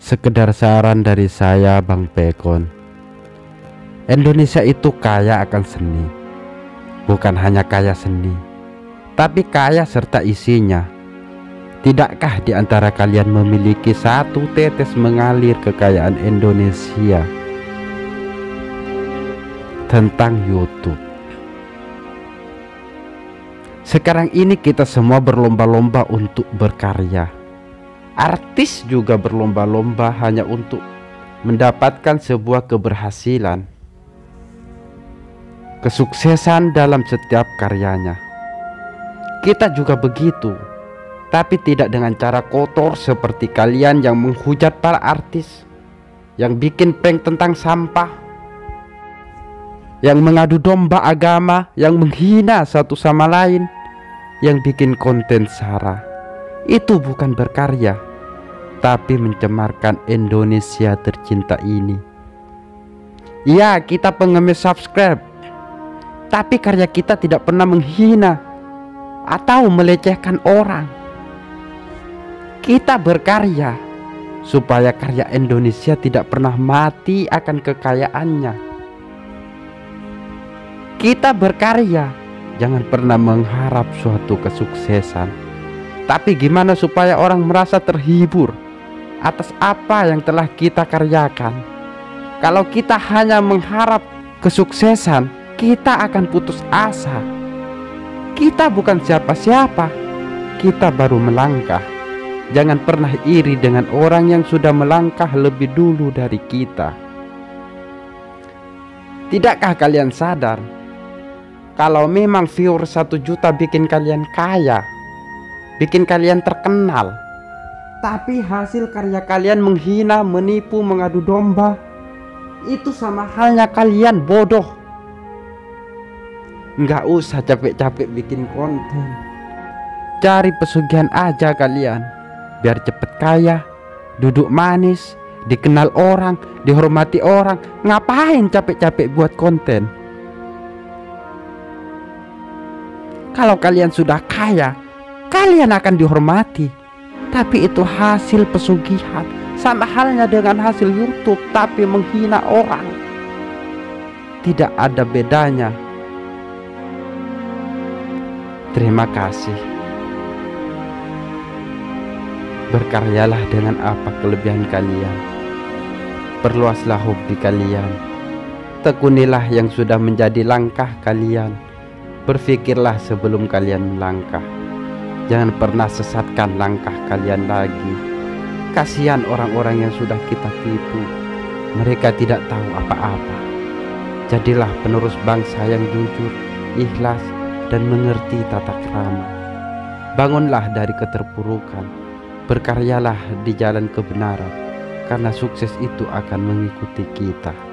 Sekedar saran dari saya, Bang Pekon. Indonesia itu kaya akan seni. Bukan hanya kaya seni, tapi kaya serta isinya. Tidakkah di antara kalian memiliki satu tetes mengalir kekayaan Indonesia? Tentang YouTube. Sekarang ini kita semua berlomba-lomba untuk berkarya. Artis juga berlomba-lomba hanya untuk mendapatkan sebuah keberhasilan, kesuksesan dalam setiap karyanya. Kita juga begitu, tapi tidak dengan cara kotor seperti kalian yang menghujat para artis, yang bikin prank tentang sampah, yang mengadu domba agama, yang menghina satu sama lain, yang bikin konten sara. Itu bukan berkarya, tapi mencemarkan Indonesia tercinta ini. Ya, kita pengemis subscribe, tapi karya kita tidak pernah menghina atau melecehkan orang. Kita berkarya supaya karya Indonesia tidak pernah mati akan kekayaannya. Kita berkarya jangan pernah mengharap suatu kesuksesan, tapi gimana supaya orang merasa terhibur atas apa yang telah kita karyakan. Kalau kita hanya mengharap kesuksesan, kita akan putus asa. Kita bukan siapa-siapa, kita baru melangkah. Jangan pernah iri dengan orang yang sudah melangkah lebih dulu dari kita. Tidakkah kalian sadar kalau memang viewer 1 juta bikin kalian kaya, bikin kalian terkenal, tapi hasil karya kalian menghina, menipu, mengadu domba, itu sama halnya kalian bodoh. Nggak usah capek-capek bikin konten, cari pesugihan aja kalian, biar cepet kaya, duduk manis, dikenal orang, dihormati orang. Ngapain capek-capek buat konten? Kalau kalian sudah kaya, kalian akan dihormati. Tapi itu hasil pesugihan, sama halnya dengan hasil YouTube, tapi menghina orang. Tidak ada bedanya. Terima kasih. Berkaryalah dengan apa kelebihan kalian. Perluaslah hobi kalian. Tekunilah yang sudah menjadi langkah kalian. Berpikirlah sebelum kalian melangkah. Jangan pernah sesatkan langkah kalian lagi. Kasihan orang-orang yang sudah kita tipu. Mereka tidak tahu apa-apa. Jadilah penerus bangsa yang jujur, ikhlas, dan mengerti tata krama. Bangunlah dari keterpurukan. Berkaryalah di jalan kebenaran, karena sukses itu akan mengikuti kita.